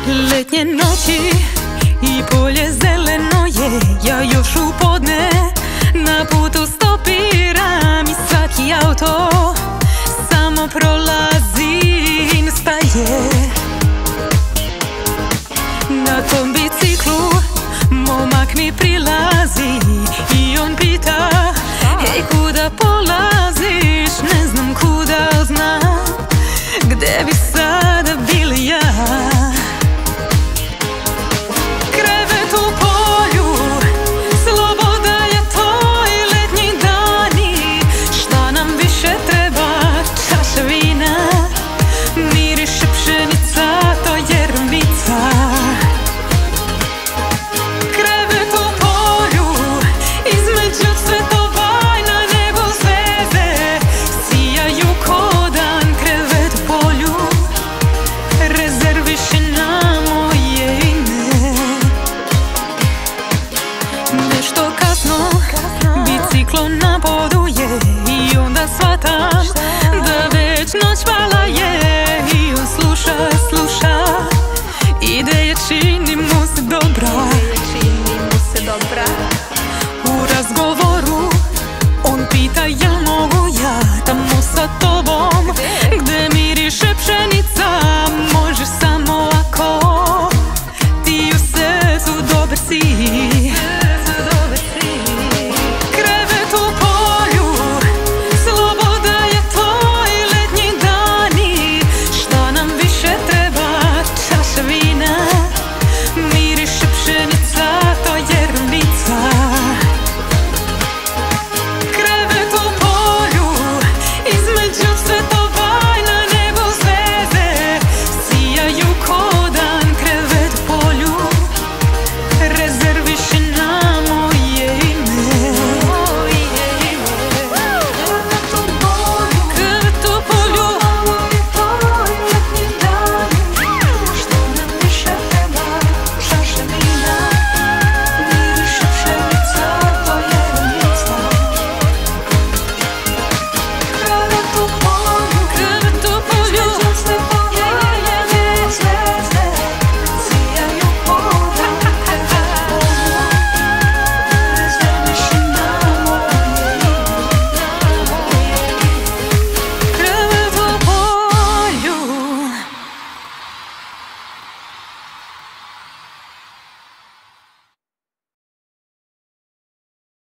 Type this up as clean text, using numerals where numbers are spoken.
Letnje noći i polje zeleno je, ja još u podne na putu stopiram i svaki auto samo prolazi, staje. Na tom biciklu momak mi prilazi i on pita: hej, kuda polazi?